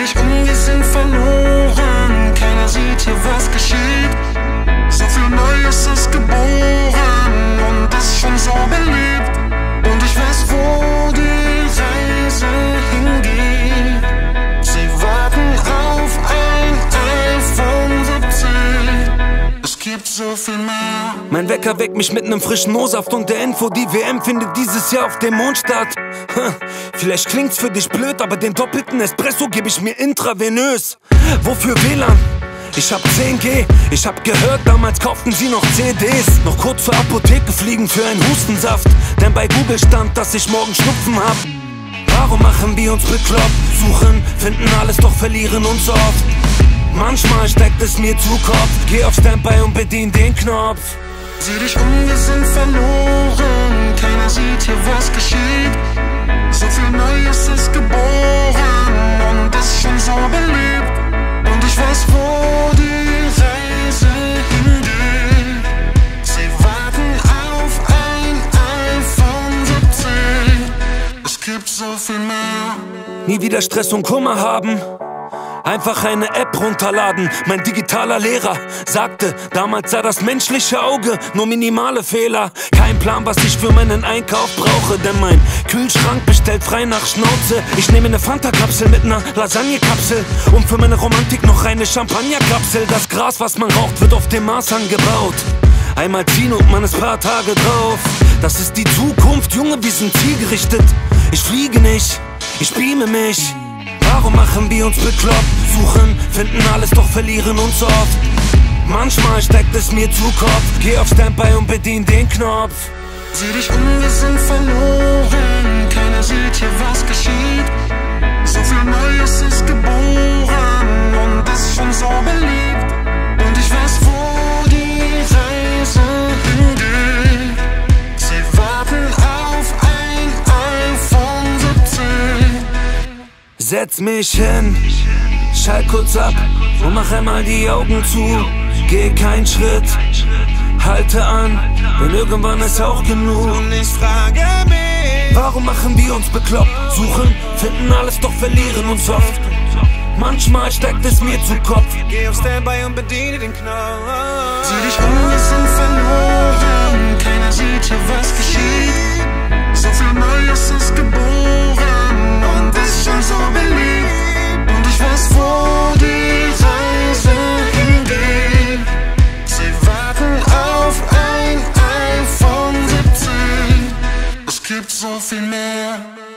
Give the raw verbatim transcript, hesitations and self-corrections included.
dich um, wir sind verloren. Keiner sieht hier, was geschieht. So viel Neues ist geboren und ist schon so beliebt. Und ich weiß, wo die Reise hingeht. Sie warten auf ein iPhone siebzehn. Es gibt so viel mehr. Mein Wecker weckt mich mit nem frischen O-Saft und der Info, die W M findet dieses Jahr auf dem Mond statt. Vielleicht klingt's für dich blöd, aber den doppelten Espresso gebe ich mir intravenös. Wofür W L A N? Ich hab zehn G, ich hab gehört, damals kauften sie noch C Ds. Noch kurz zur Apotheke fliegen für einen Hustensaft, denn bei Google stand, dass ich morgen Schnupfen hab. Warum machen wir uns bekloppt? Suchen, finden alles, doch verlieren uns so oft. Manchmal steckt es mir zu Kopf, geh auf Standby und bedien den Knopf. Sieh dich um, wir sind verloren. Keiner sieht hier, was geschieht. So viel Neues ist geboren und ist schon so beliebt. Und ich weiß, wo die Reise hingeht. Sie warten auf ein iPhone siebzehn. Es gibt so viel mehr. Nie wieder Stress und Kummer haben. Einfach eine App runterladen. Mein digitaler Lehrer sagte, damals sah das menschliche Auge nur minimale Fehler. Kein Plan, was ich für meinen Einkauf brauche, denn mein Kühlschrank bestellt frei nach Schnauze. Ich nehme eine Fanta-Kapsel mit einer Lasagne-Kapsel und für meine Romantik noch eine Champagner-Kapsel. Das Gras, was man raucht, wird auf dem Mars angebaut. Einmal ziehen und man ist paar Tage drauf. Das ist die Zukunft, Junge, wir sind zielgerichtet. Ich fliege nicht, ich beame mich. Warum machen wir uns bekloppt? Suchen, finden alles, doch verlieren uns so oft. Manchmal steckt es mir zu Kopf, geh auf Standby und bedien den Knopf. Sieh dich um, wir sind verloren. Keiner sieht hier, was geschieht. So viel Neues ist geboren und ist schon so beliebt. Und ich weiß, wo die Reise hingeht. Sie warten auf ein iPhone siebzehn. Setz mich hin, schalt kurz ab und mach einmal die Augen zu. Geh keinen Schritt, halte an, denn irgendwann ist auch genug. Und ich frage mich, warum machen wir uns bekloppt? Suchen, finden alles, doch verlieren uns oft. Manchmal steckt es mir zu Kopf. geh auf Standby und bediene den Knopf. Sieh dich um, wir sind verloren. Keiner sieht hier, was geschieht. So viel Neues ist geboren und ist schon so beliebt. Und ich weiß, wo die Reise hingeht. Sie warten auf ein iPhone siebzehn. Es gibt so viel mehr.